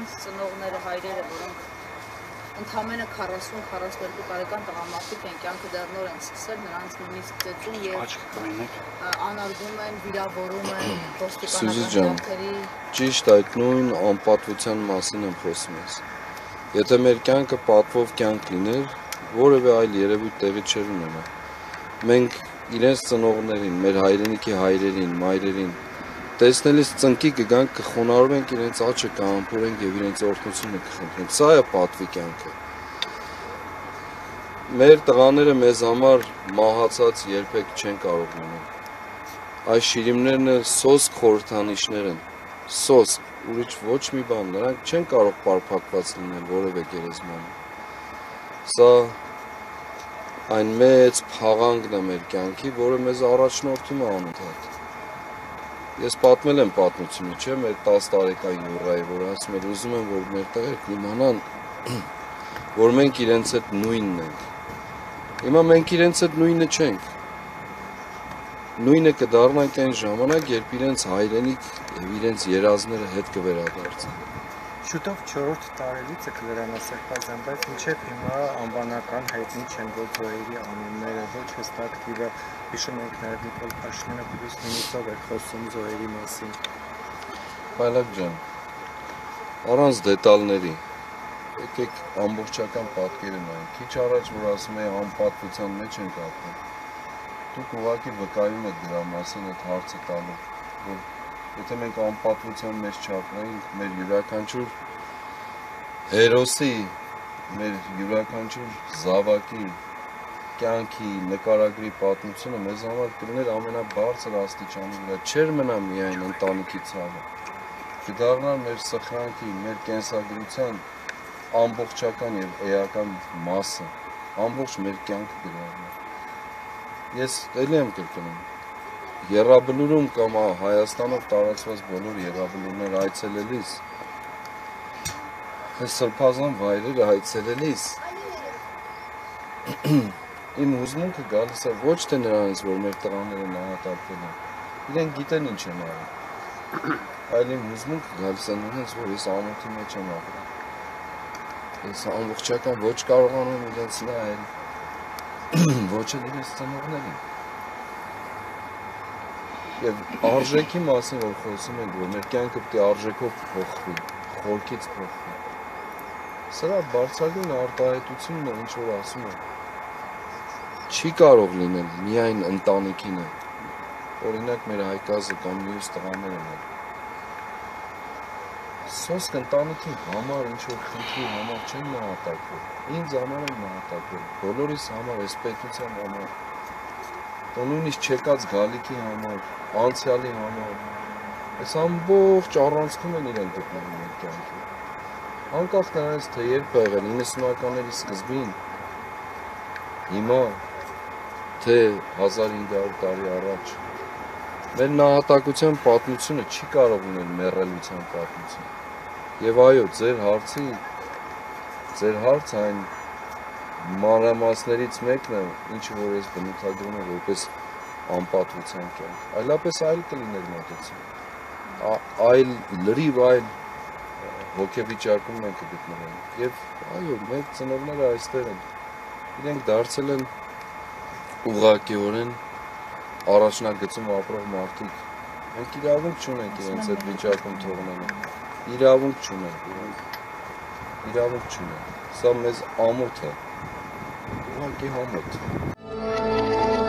նրանց ծնողները, հայրերը, որոնք ընդամենը 40-42 տարեկան տղամարդիկ են, կյանքը դեռ նոր են սկսել, նրանց նույնիսկ ծեծում և անարգում են, վիրավորում են ոստիկանական ջանքերի։ Ճիշտ այդ նույն անպատվության մասին եմ խոսում ես։ Եթե մեր կյանքը պատվով կյանք լիներ, որևէ այլ երևույթ տեղի չէր ունենա։ Մենք իրենց ծնողներին, մեր հայրենիքի հայրերին, մայրերին տեսնելիս ծնկի կգանք, կխոնարհվենք իրենց աչքը, կհամբուրենք եւ իրենց օրհնությունը կխնդրենք։ Սա է պատվի կյանքը։ Մեր տղաները մեզ համար մահացած երբեք չեն կարող լինել։ Այս շիրիմներն սոսկ խորհրդանիշներ են, սոսկ, ուրիշ ոչ մի բան, նրանք չեն կարող պարփակված լինել որևէ գերեզմանի։ Սա այն մեծ փաղանգն է մեր կյանքի, որը մեզ առաջնորդում է անընդհատ։ Ես պատմել եմ պատմությունը, չէ՞, մեր 10 տարեկան յուռայի, որ ասում էր, ուզում եմ, որ մեր տղերք իմանան, որ մենք իրենց հետ նույնն ենք։ Հիմա մենք իրենց հետ նույնը չենք։ Նույնը կդառնանք այն ժամանակ, երբ իրենց հայրենիք եւ իրենց երազները հետ կվերադարձեն։ Շուտով 4-րդ տարելիցը կլրանասրբազան, բայց մինչև հիմա անվանական հայտնի չեն ոչ զոհերի անունները, ոչ հստակ թիվը։ Հիշում ենք նաև Նիկոլ Փաշինյանը պլյուս մինուսով էր խոսում զոհերի մասին։ Բայլակ ջան, առանց դետալների, եկեք ամբողջական պատկերը նայենք։ Քիչ առաջ որ ասում էի անպատվության մեջ ենք ապրում, դուք ուղղակի վկայում եք դրա մասին այդ հարցը տալով, որ եթե մենք անպատվության մեջ չապրեինք, մեր յուրաքանչյուր հերոսի, մեր յուրաքանչյուր զավակի կյանքի նկարագրի պատմությունը մեզ համար կլիներ ամենաբարձր աստիճանի վրա, չէր մնա միայն ընտանիքի ցավը, կդառնար մեր սխրանքի, մեր կենսագրության ամբողջական եւ էական մասը, ամբողջ մեր կյանքը կդառնար։ Ես ելի եմ կրկնում, Եռաբլուրում կամ Հայաստանով տարածված բոլոր եռաբլուրներ այցելելիս, այս սրբազան վայրերը այցելելիս, իմ հուզմունքը գալիս է ոչ թե նրանից, որ մեր տղաները նահատակվել են, իրենք գիտեն ինչ են արել, այլ իմ հուզմունքը գալիս է նրանից, որ ես ամոթի մեջ եմ ապրում, ես ամբողջական ոչ կարողանում իրենց նայել, ոչ էլ իրենց ծնողներին։ Եվ արժեքի մասին, որ խոսում ենք, որ մեր կյանքը պետք է արժեքով փոխվի, խորքից փոխվի։ Սրա բարձրագույն արտահայտությունն է, ինչ որ ասում եմ, չի կարող լինել միայն ընտանիքինը, օրինակ մեր Հայկազը կամ մյուս տղաները մեր։ Սոսկ ընտանիքի համար, ինչ որ խնդրի համար չեն նահատակվել, ինձ համար են նահատակվել, բոլորիս համար, այս պետության համար, նույնիսկ չեկած գալիքի համար, անցյալի համար, այս ամբողջ առանցքում են իրենք գտնվում մեր կյանքի։ Անկախ նրանից, թե երբ եղել 90-ականների սկզբին, հիմա, թե 1500 տարի առաջ, մեր նահատակության պատմությունը չի կարող ունել մեռելության պատմություն։ Եվ այո, ձեր հարցը այն մանրամասներից մեկն է, ինչը որ ես բնութագրում եմ որպես անպատվության կյանք, այլապես այլ կլիներ մոտեցում, այլ լրիվ այլ հոգեվիճակում մենք կգտնվենք, և այո, մեր ծնողները այստեղ են, իրենք դարձել են ուղղակիորեն առաջնագծում ապրող մարդիկ, մենք իրավունք չունենք իրենց այդ վիճակում թողնելու, իրավունք չունենք, սա մեզ ամոթ է, ուղղակի համոթ։